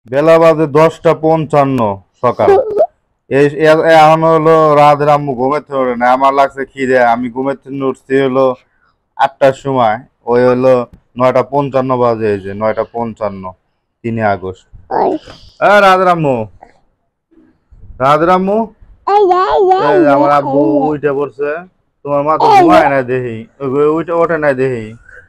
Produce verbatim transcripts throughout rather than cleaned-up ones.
বেলা বাজে দশটা পঞ্চান্ন সকাল। এই এ- এখন হলো রাতের আম্মু ঘুমেতে ওঠে না, আমার লাগছে খিদে, আমি ঘুমেতে উঠছি হলো আটটার সময়। ওই হলো নয়টা পঞ্চান্ন বাজে, এই যে নয়টা পঞ্চান্ন, তিনই আগস্ট। হ্যাঁ রাতের আম্মু, রাতের আম্মু, এই যে আমার আব্বু উইটা পড়ছে। তোমার মা তো ঘুমায় নাই দেখি, উইটা ওঠে নাই দেখি।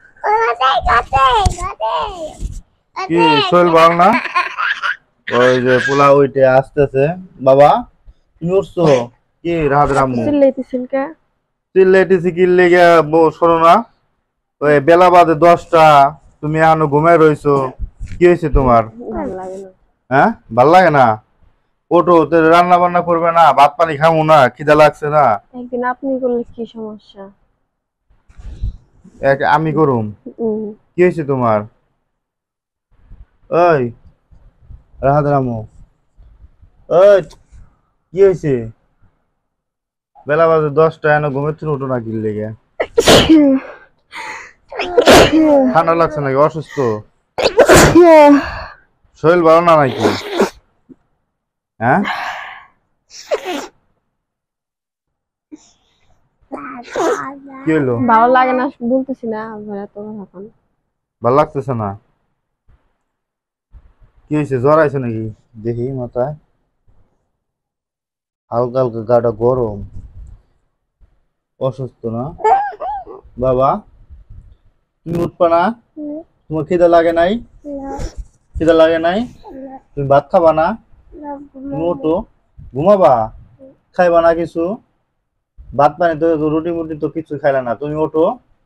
কি শরীর ভালো না? ওই যে পোলা উইটে আসতেছে। বাবা তুমি উঠছো? কি রাতের আম্মু চিল্লাইতেছেন কে? চিল্লাইতেছি কি লেগে? বউ শোনো না, ওই বেলা বাজে দশটা, তুমি এখনো ঘুমায় রইছো। কি হয়েছে তোমার? ভালো লাগে না। হ্যাঁ ভাল লাগে না? ওঠো, তো রান্না বান্না করবে না? ভাত পানি খামু না? খিদা লাগছে না? একদিন আপনি করলে কি সমস্যা? এক আমি করুম? উম, কি হয়েছে তোমার? ওই রাহাত রামু, ওই কি হয়েছে? বেলা বাজে দশটা, এখনো ঘুমের থেকে ওঠো না কি লেগে? ঠান্ডা লাগছে নাকি? অসুস্থ? শরীর ভালো না নাকি? হ্যাঁ কি হলো? ভালো লাগে না বলতেছি না, আপনার এত কথা কন। ভালো লাগতেছে না? কি হয়েছে, জ্বর আইছে নাকি? দেখি মাথায় হালকা হালকা, গাটা গরম, অসুস্থ না? বাবা তুমি উঠবা না? তোমার খিদে লাগে নাই? খিদে লাগে নাই? তুমি ভাত খাবা না? তুমি উঠো, ঘুমাবা? খাইবা না কিছু? ভাত পানি তো, রুটি মুটি তো কিছু খাইলা না, তুমি ওঠো।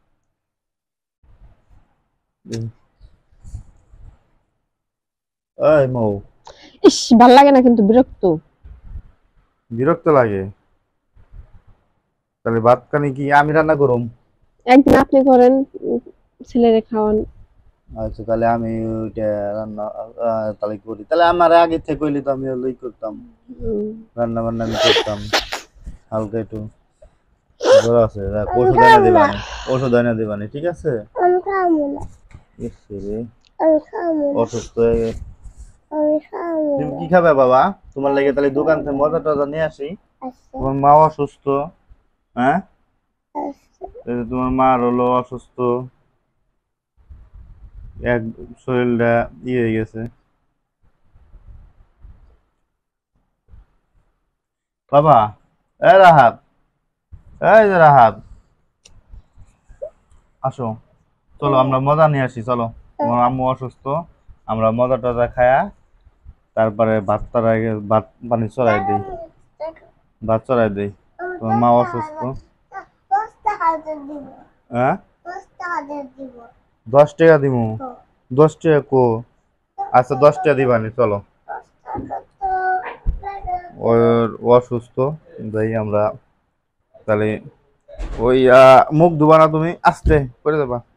এই মৌ, ইস ভাল লাগে না কিন্তু বিরক্ত। বিরক্ত লাগে? তাহলে ভাত পানি কি আমি রান্না করুম? একদিন আপনি করেন, উম, ছেলেরে খাওয়ান। আচ্ছা তাহলে আমি ওইটা রান্না আহ, তাহলে করি। তাহলে আমার আগে থেকে কইলে তো আমি ওই করতাম, উম, রান্না বান্না আমি করতাম। হালকা একটু জ্বর আছে, রাখ, ওষুধ এনে দিবানি, ওষুধ এনে দিবানি, ঠিক আছে? ইস রে, অসুস্থ হয়ে গে- তুমি কি খাবে বাবা? তোমার লেগে তাহলে দোকান থেকে মজা টজা নিয়ে আসি। তোমার মা অসুস্থ, হ্যাঁ? এই যে তোমার মা হলো অসুস্থ, এক শরীরটা ইয়ে হয়ে গেছে। বাবা, এ রাহাত, এই যে রাহাত, আসো, চলো আমরা মজা নিয়ে আসি, চলো। তোমার আম্মু অসুস্থ, আমরা মজা টজা খায়া তারপরে ভাত চড়াই, ভাত পানি চড়াই দিই, ভাত চড়াই দিই। তোমার মা অসুস্থ। হ্যাঁ দশ টাকা দিব? দশ টাকা কো? আচ্ছা দশ টাকা দিবানি, চলো। ওর ও অসুস্থ, যাই আমরা তাহলে। ওই আহ, মুখ ধুবা না তুমি? আস্তে করে দেবা।